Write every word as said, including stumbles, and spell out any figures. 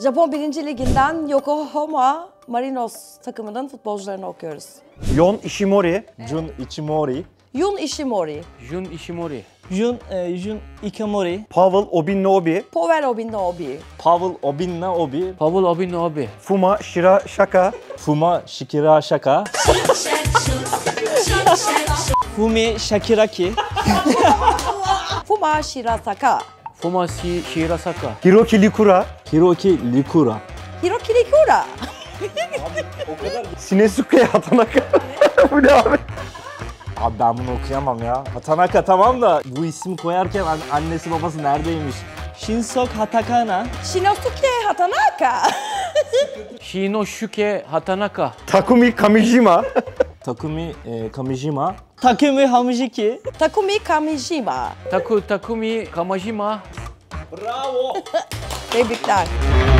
Japon birinci Liginden Yokohama Marinos takımının futbolcularını okuyoruz. Yon Ishimori, Jun Ichimori, Yun Ishimori, Jun Ishimori, Jun, e, Jun Ikamori, Pavel Obinobi, Power Obinobi, Pavel Obinna Obi, Pavel Obinobi, Fuma Shirashaka, Fuma Shikirashaka, Fumi Shakiraki, Fuma Shirasaka, Fumasi Shirasaka, Hiroki Likura, Hiroki Likura, Hiroki Likura, Shinesuke Hatanaka. Bu ne abi? Abi ben bunu okuyamam ya. Hatanaka tamam da bu ismi koyarken an- annesi babası neredeymiş? Shinsok Hatakana, Shinosuke Hatanaka, Shinosuke Hatanaka, Takumi Kamijima, Takumi e, Kamijima, Takumi Hamijiki, Takumi Kamijima. Taku Takumi Kamajima. Tebrikler.